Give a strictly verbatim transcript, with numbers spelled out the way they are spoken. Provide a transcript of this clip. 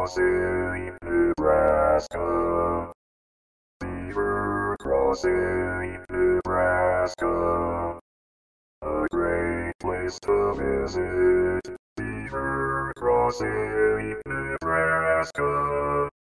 Crossing, Nebraska. Beaver Crossing, Nebraska. A great place to visit. Beaver Crossing, Nebraska.